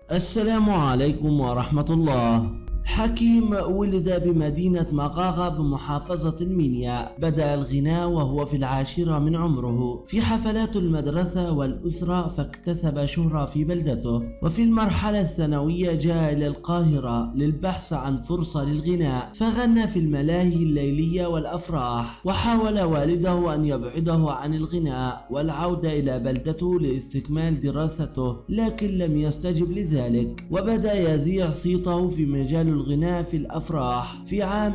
السلام عليكم ورحمة الله. حكيم ولد بمدينة مغاغة بمحافظة المنيا. بدأ الغناء وهو في العاشرة من عمره في حفلات المدرسة والأسرة، فاكتسب شهرة في بلدته. وفي المرحلة الثانوية جاء إلى القاهرة للبحث عن فرصة للغناء، فغنى في الملاهي الليلية والأفراح. وحاول والده أن يبعده عن الغناء والعودة إلى بلدته لاستكمال دراسته، لكن لم يستجب لذلك، وبدأ يذيع صيته في مجال الغناء في الأفراح. في عام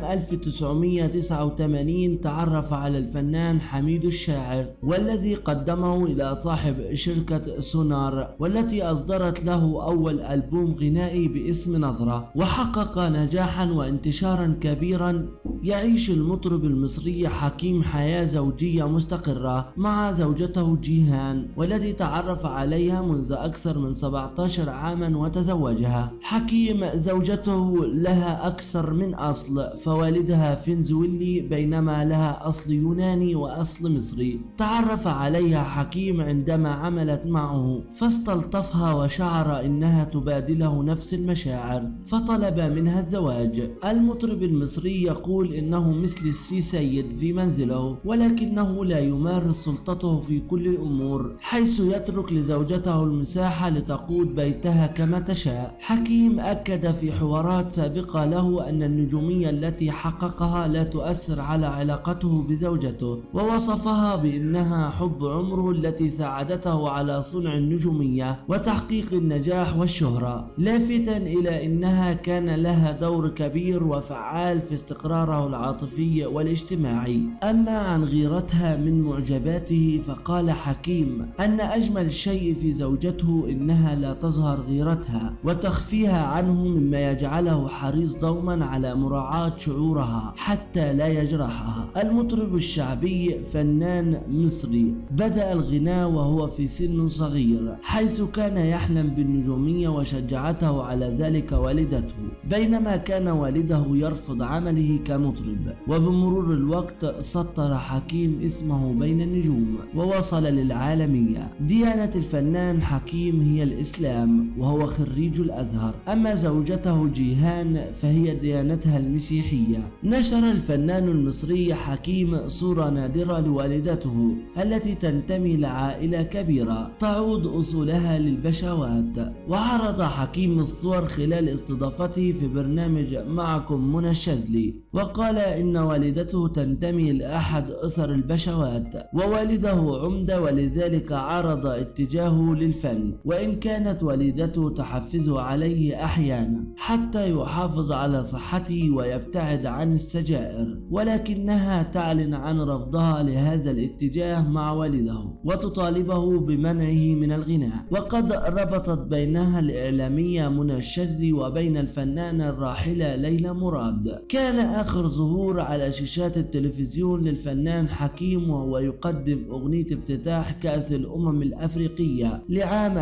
1989 تعرف على الفنان حميد الشاعر، والذي قدمه إلى صاحب شركة سونار، والتي أصدرت له أول ألبوم غنائي باسم نظرة، وحقق نجاحا وانتشارا كبيرا. يعيش المطرب المصري حكيم حياة زوجية مستقرة مع زوجته جيهان، والتي تعرف عليها منذ أكثر من 17 عاما وتزوجها. حكيم زوجته لها أكثر من أصل، فوالدها فنزويلي بينما لها أصل يوناني وأصل مصري. تعرف عليها حكيم عندما عملت معه، فاستلطفها وشعر إنها تبادله نفس المشاعر، فطلب منها الزواج. المطرب المصري يقول إنه مثل السي سيد في منزله، ولكنه لا يمارس سلطته في كل الأمور، حيث يترك لزوجته المساحة لتقود بيتها كما تشاء. حكيم أكد في حوارات سابقة له أن النجومية التي حققها لا تؤثر على علاقته بزوجته، ووصفها بأنها حب عمره التي ساعدته على صنع النجومية وتحقيق النجاح والشهرة، لافتا إلى أنها كان لها دور كبير وفعال في استقراره العاطفي والاجتماعي. أما عن غيرتها من معجباته، فقال حكيم أن أجمل شيء في زوجته إنها لا تظهر غيرتها وتخفيها عنه، مما يجعله حريص دوما على مراعاة شعورها حتى لا يجرحها. المطرب الشعبي فنان مصري بدأ الغناء وهو في سن صغير، حيث كان يحلم بالنجومية وشجعته على ذلك والدته، بينما كان والده يرفض عمله كمطرب. وبمرور الوقت سطر حكيم اسمه بين النجوم ووصل للعالمية. ديانة الفنان حكيم هي الإسلام، وهو خريج الأزهر. أما زوجته جيهان فهي ديانتها المسيحية. نشر الفنان المصري حكيم صورة نادرة لوالدته التي تنتمي لعائلة كبيرة تعود أصولها للبشوات، وعرض حكيم الصور خلال استضافته في برنامج معكم منى الشاذلي، وقال إن والدته تنتمي لأحد أسر البشوات ووالده عمدة، ولذلك عرض اتجاهه للفن، وإن كانت والدته تحفزه عليه أحيانا حتى يحافظ على صحته ويبتعد عن السجائر، ولكنها تعلن عن رفضها لهذا الاتجاه مع والده وتطالبه بمنعه من الغناء. وقد ربطت بينها الإعلامية منى الشاذلي وبين الفنانة الراحلة ليلى مراد. كان آخر ظهور على شاشات التلفزيون للفنان حكيم وهو يقدم أغنية افتتاح كأس الأمم الأفريقية لعام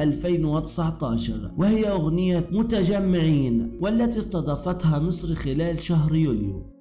2019، وهي أغنية متجمعين، والتي استضافتها مصر خلال شهر يوليو.